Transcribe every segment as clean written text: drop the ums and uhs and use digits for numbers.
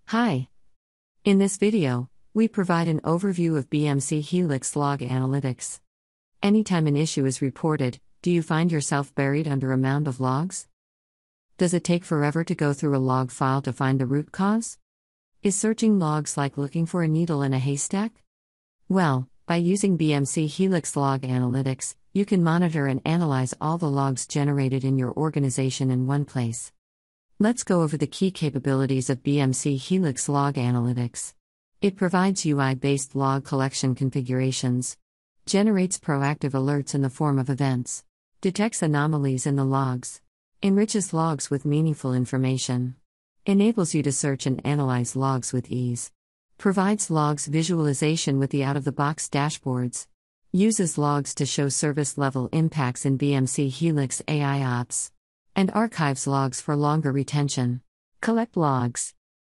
Hi. In this video, we provide an overview of BMC Helix Log Analytics. Anytime an issue is reported, do you find yourself buried under a mound of logs? Does it take forever to go through a log file to find the root cause? Is searching logs like looking for a needle in a haystack? Well, by using BMC Helix Log Analytics, you can monitor and analyze all the logs generated in your organization in one place. Let's go over the key capabilities of BMC Helix Log Analytics. It provides UI-based log collection configurations, generates proactive alerts in the form of events, detects anomalies in the logs, enriches logs with meaningful information, enables you to search and analyze logs with ease, provides logs visualization with the out-of-the-box dashboards, uses logs to show service-level impacts in BMC Helix AI Ops, and archives logs for longer retention. Collect logs.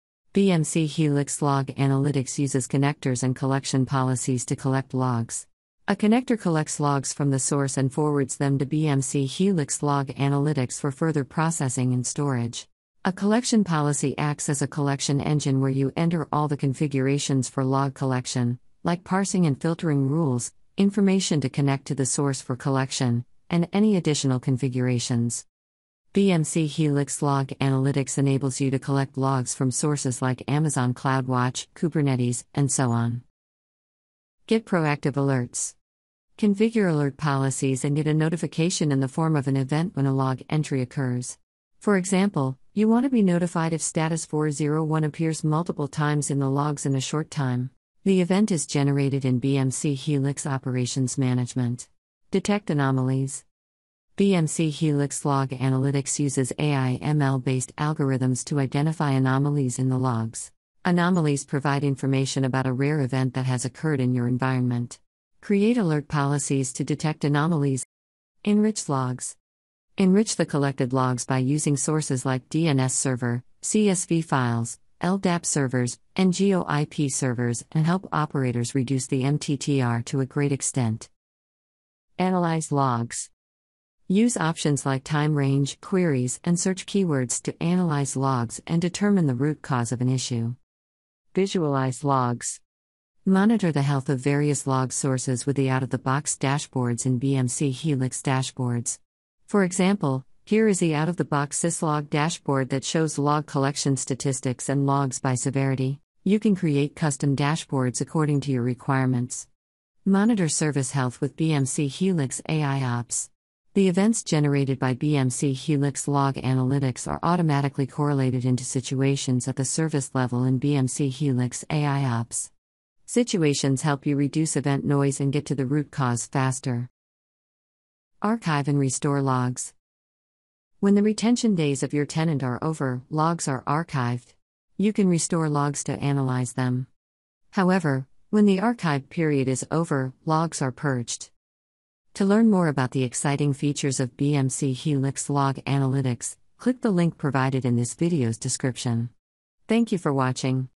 BMC Helix Log Analytics uses connectors and collection policies to collect logs. A connector collects logs from the source and forwards them to BMC Helix Log Analytics for further processing and storage. A collection policy acts as a collection engine where you enter all the configurations for log collection, like parsing and filtering rules, information to connect to the source for collection, and any additional configurations. BMC Helix Log Analytics enables you to collect logs from sources like Amazon CloudWatch, Kubernetes, and so on. Get proactive alerts. Configure alert policies and get a notification in the form of an event when a log entry occurs. For example, you want to be notified if status 401 appears multiple times in the logs in a short time. The event is generated in BMC Helix Operations Management. Detect anomalies. BMC Helix Log Analytics uses AI/ML-based algorithms to identify anomalies in the logs. Anomalies provide information about a rare event that has occurred in your environment. Create alert policies to detect anomalies. Enrich logs. Enrich the collected logs by using sources like DNS server, CSV files, LDAP servers, and GeoIP servers, and help operators reduce the MTTR to a great extent. Analyze logs. Use options like time range, queries, and search keywords to analyze logs and determine the root cause of an issue. Visualize logs. Monitor the health of various log sources with the out-of-the-box dashboards in BMC Helix dashboards. For example, here is the out-of-the-box syslog dashboard that shows log collection statistics and logs by severity. You can create custom dashboards according to your requirements. Monitor service health with BMC Helix AI Ops. The events generated by BMC Helix Log Analytics are automatically correlated into situations at the service level in BMC Helix AI Ops. Situations help you reduce event noise and get to the root cause faster. Archive and restore logs. When the retention days of your tenant are over, logs are archived. You can restore logs to analyze them. However, when the archive period is over, logs are purged. To learn more about the exciting features of BMC Helix Log Analytics, click the link provided in this video's description. Thank you for watching.